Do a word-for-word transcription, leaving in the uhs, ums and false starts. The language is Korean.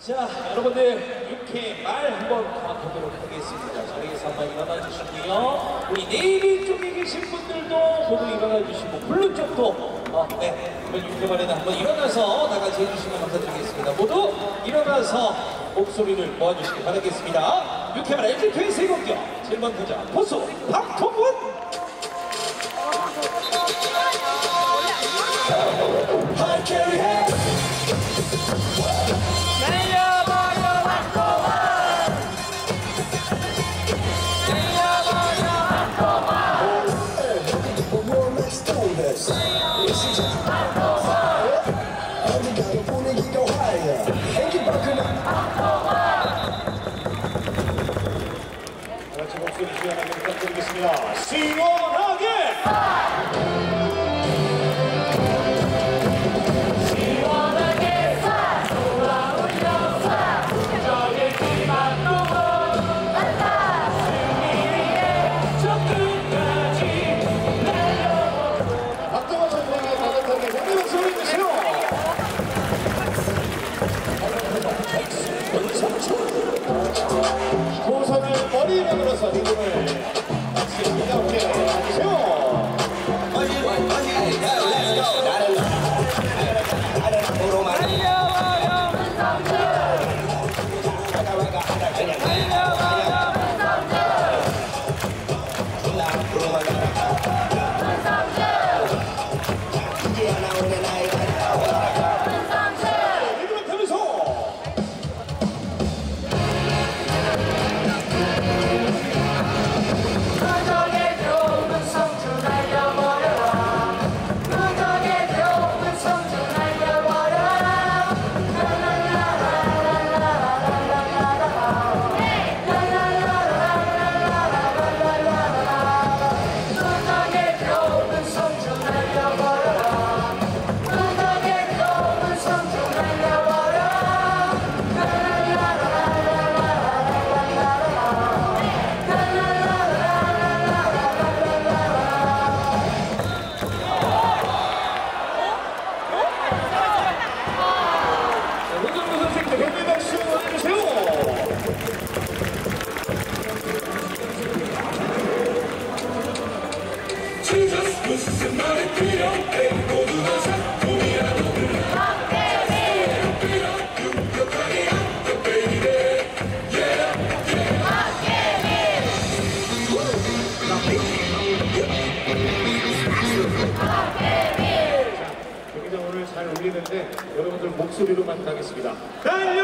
자, 여러분들 이렇게 말 한번 가보도록 하겠습니다. 자리에서 한번 일어나 주시고요. 우리 네이비 쪽에 계신 분들도 모두 일어나 주시고 블루 쪽도 어, 네, 오늘 육회 말에는 한번 일어나서 나같이 해주시면 감사드리겠습니다. 모두 일어나서 목소리를 모아주시기 바라겠습니다. 육회 말 엘지 트윈스 세공격 칠 번 타자 포수 박통훈. 같이 목소리 시원하게 부탁드리겠습니다. 시원하게! 시원하게 사! 돌아올려 사! 저의 기만 놓고 간다! 승리에 저 끝까지 달려보고 박동원 선수에게 따뜻하게 힘든 목소리 주세요! 고선을 머리로 들어서 리듬을 맞습니다. 함께 해주세요. 경기장 오늘 잘 울리는데 여러분들 목소리로만 가겠습니다. 달려!